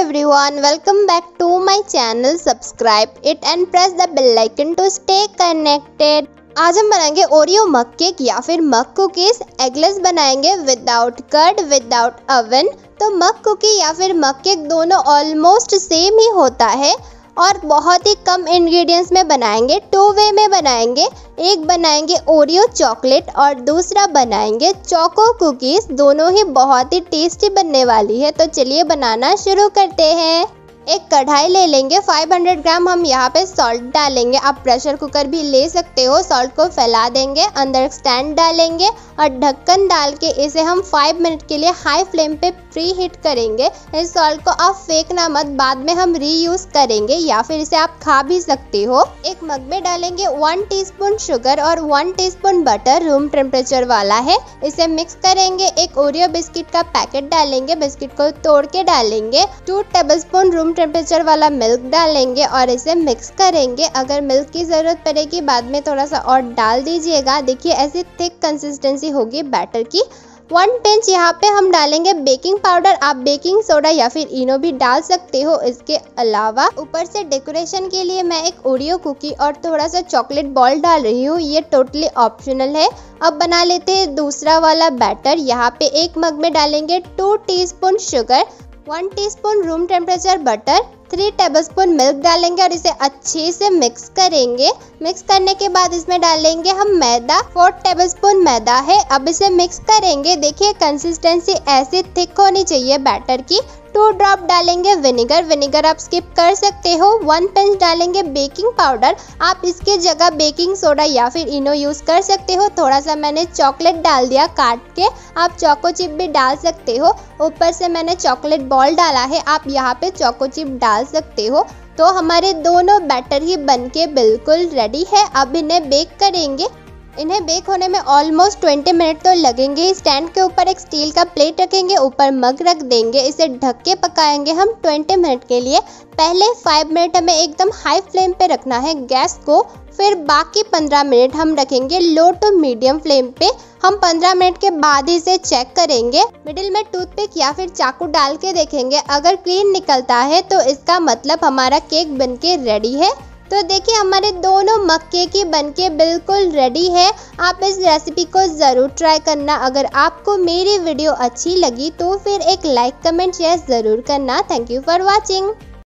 everyone, welcome back to my channel. Subscribe it and press the bell icon to stay connected. आज हम बनाएंगे Oreo मग cake या फिर mug cookies. Eggless बनाएंगे without curd, without oven. तो mug cookie या फिर मग केक दोनों ऑलमोस्ट सेम ही होता है और बहुत ही कम इंग्रेडिएंट्स में बनाएंगे। 2 वे में बनाएंगे, एक बनाएंगे ओरियो चॉकलेट और दूसरा बनाएंगे चोको कुकीज। दोनों ही बहुत ही टेस्टी बनने वाली है। तो चलिए बनाना शुरू करते हैं। एक कढ़ाई ले लेंगे, 500 ग्राम हम यहाँ पे सॉल्ट डालेंगे। आप प्रेशर कुकर भी ले सकते हो। सॉल्ट को फैला देंगे, अंदर स्टैंड डालेंगे और ढक्कन डाल के इसे हम 5 मिनट के लिए हाई फ्लेम पे प्री हीट करेंगे। इस सॉल्ट को आप फेंकना मत, बाद में हम रीयूज करेंगे या फिर इसे आप खा भी सकते हो। एक मग में डालेंगे 1 टीस्पून शुगर और 1 टीस्पून बटर, रूम टेम्परेचर वाला है। इसे मिक्स करेंगे। एक ओरियो बिस्किट का पैकेट डालेंगे, बिस्किट को तोड़ के डालेंगे। 2 टेबलस्पून रूम टेम्परेचर वाला मिल्क डालेंगे और इसे मिक्स करेंगे। अगर मिल्क की जरूरत पड़ेगी बाद में थोड़ा सा और डाल दीजिएगा। देखिए ऐसी थिक कंसिस्टेंसी होगी बैटर की। 1 पिंच यहाँ पे हम डालेंगे बेकिंग पाउडर। आप बेकिंग सोडा या फिर इनो भी डाल सकते हो। इसके अलावा ऊपर से डेकोरेशन के लिए मैं एक ओरियो कुकी और थोड़ा सा चॉकलेट बॉल डाल रही हूँ। ये टोटली ऑप्शनल है। अब बना लेते हैं दूसरा वाला बैटर। यहाँ पे एक मग में डालेंगे 2 teaspoon sugar, 1 teaspoon room temperature butter, 3 tablespoon milk डालेंगे और इसे अच्छे से मिक्स करेंगे। मिक्स करने के बाद इसमें डालेंगे हम मैदा, 4 टेबलस्पून मैदा है। अब इसे मिक्स करेंगे। देखिए कंसिस्टेंसी ऐसी थिक होनी चाहिए बैटर की। 2 ड्रॉप डालेंगे विनेगर, विनेगर आप स्किप कर सकते हो। 1 पिंच डालेंगे बेकिंग पाउडर। आप इसके जगह बेकिंग सोडा या फिर इनो यूज कर सकते हो। थोड़ा सा मैंने चॉकलेट डाल दिया काट के, आप चोको चिप भी डाल सकते हो। ऊपर से मैंने चॉकलेट बॉल डाला है, आप यहाँ पे चोको चिप डाल सकते हो। तो हमारे दोनों बैटर ही बनके बिल्कुल रेडी है। अब इन्हें बेक करेंगे। इन्हें बेक होने में ऑलमोस्ट 20 मिनट तो लगेंगे। स्टैंड के ऊपर एक स्टील का प्लेट रखेंगे, ऊपर मग रख देंगे। इसे ढक के पकाएंगे हम 20 मिनट के लिए। पहले 5 मिनट हमें एकदम हाई फ्लेम पे रखना है गैस को, फिर बाकी 15 मिनट हम रखेंगे लो टू मीडियम फ्लेम पे। हम 15 मिनट के बाद ही इसे चेक करेंगे। मिडिल में टूथपिक या फिर चाकू डाल के देखेंगे। अगर क्लीन निकलता है तो इसका मतलब हमारा केक बनके रेडी है। तो देखिए हमारे दोनों मग केक ही बनके बिल्कुल रेडी है। आप इस रेसिपी को ज़रूर ट्राई करना। अगर आपको मेरी वीडियो अच्छी लगी तो फिर एक लाइक, कमेंट, शेयर ज़रूर करना। Thank you for watching.